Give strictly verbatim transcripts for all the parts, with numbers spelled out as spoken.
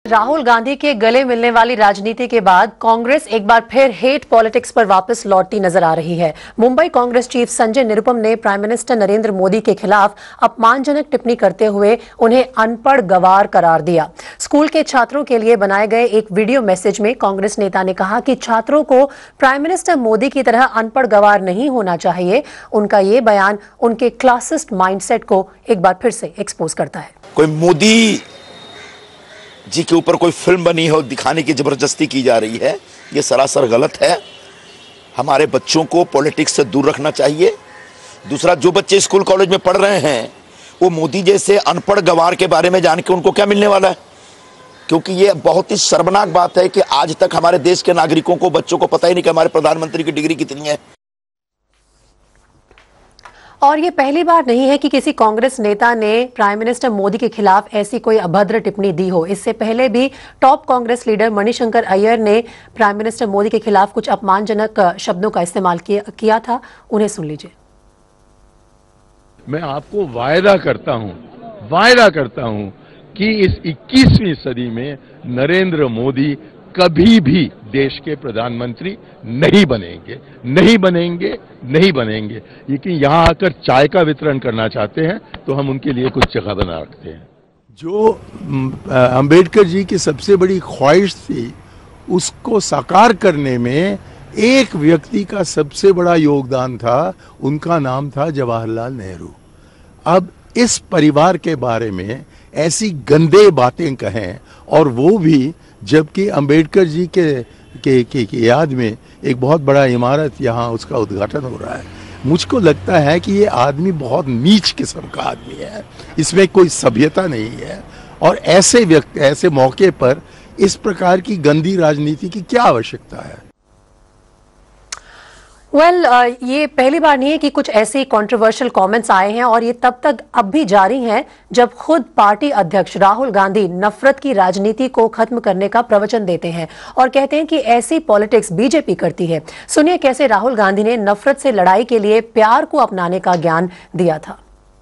राहुल गांधी के गले मिलने वाली राजनीति के बाद कांग्रेस एक बार फिर हेट पॉलिटिक्स पर वापस लौटती नजर आ रही है। मुंबई कांग्रेस चीफ संजय निरुपम ने प्राइम मिनिस्टर नरेंद्र मोदी के खिलाफ अपमानजनक टिप्पणी करते हुए उन्हें अनपढ़ गवार करार दिया। स्कूल के छात्रों के लिए बनाए गए एक वीडियो मैसेज में कांग्रेस नेता ने कहा कि छात्रों को प्राइम मिनिस्टर मोदी की तरह अनपढ़ गवार नहीं होना चाहिए। उनका ये बयान उनके क्लासिस्ट माइंडसेट को एक बार फिर से एक्सपोज करता है। कोई मोदी जी के ऊपर कोई फिल्म बनी हो दिखाने की जबरदस्ती की जा रही है, ये सरासर गलत है। हमारे बच्चों को पॉलिटिक्स से दूर रखना चाहिए। दूसरा, जो बच्चे स्कूल कॉलेज में पढ़ रहे हैं वो मोदी जैसे अनपढ़ गवार के बारे में जान के उनको क्या मिलने वाला है? क्योंकि ये बहुत ही शर्मनाक बात है कि आज तक हमारे देश के नागरिकों को, बच्चों को पता ही नहीं कि हमारे प्रधानमंत्री की डिग्री कितनी है। और ये पहली बार नहीं है कि किसी कांग्रेस नेता ने प्राइम मिनिस्टर मोदी के खिलाफ ऐसी कोई अभद्र टिप्पणी दी हो। इससे पहले भी टॉप कांग्रेस लीडर मणिशंकर अय्यर ने प्राइम मिनिस्टर मोदी के खिलाफ कुछ अपमानजनक शब्दों का इस्तेमाल किया, किया था। उन्हें सुन लीजिए। मैं आपको वायदा करता हूं, वायदा करता हूं कि इस इक्कीसवीं सदी में नरेंद्र मोदी कभी भी देश के प्रधानमंत्री नहीं बनेंगे, नहीं बनेंगे, नहीं बनेंगे। लेकिन यहां आकर चाय का वितरण करना चाहते हैं तो हम उनके लिए कुछ जगह बना रखते हैं। जो अंबेडकर जी की सबसे बड़ी ख्वाहिश थी, उसको साकार करने में एक व्यक्ति का सबसे बड़ा योगदान था। उनका नाम था जवाहरलाल नेहरू। अब इस परिवार के बारे में ऐसी गंदे बातें कहें, और वो भी जबकि अंबेडकर जी के के, के, के याद में एक बहुत बड़ा इमारत यहाँ उसका उद्घाटन हो रहा है। मुझको लगता है कि ये आदमी बहुत नीच किस्म का आदमी है, इसमें कोई सभ्यता नहीं है। और ऐसे व्यक्ति, ऐसे मौके पर इस प्रकार की गंदी राजनीति की क्या आवश्यकता है? वेल well, uh, ये पहली बार नहीं है कि कुछ ऐसे कंट्रोवर्शियल कमेंट्स आए हैं, और ये तब तक अब भी जारी हैं जब खुद पार्टी अध्यक्ष राहुल गांधी नफरत की राजनीति को खत्म करने का प्रवचन देते हैं और कहते हैं कि ऐसी पॉलिटिक्स बीजेपी करती है। सुनिए कैसे राहुल गांधी ने नफरत से लड़ाई के लिए प्यार को अपनाने का ज्ञान दिया था।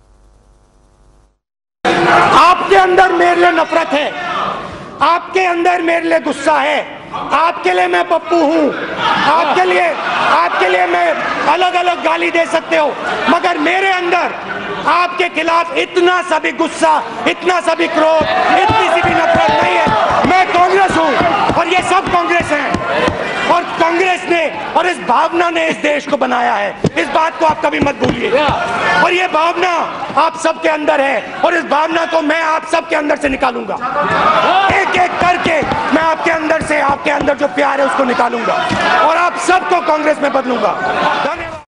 आपके अंदर मेरे लिए नफरत है, आपके अंदर मेरे लिए गुस्सा है, आपके लिए मैं पप्पू हूं, आपके लिए आपके लिए मैं अलग अलग गाली दे सकते हो, मगर मेरे अंदर आपके खिलाफ इतना सा भी गुस्सा, इतना सा भी क्रोध, इतनी सी भी नफरत नहीं है। मैं कांग्रेस हूं और ये सब कांग्रेस हैं, और कांग्रेस ने और इस भावना ने इस देश को बनाया है। इस बात को आप कभी मत भूलिए। और ये भावना आप सबके अंदर है, और इस भावना को मैं आप सबके अंदर से निकालूंगा। एक एक करके मैं आपके अंदर से, आपके अंदर जो प्यार है उसको निकालूंगा और आप सबको कांग्रेस में बदलूंगा।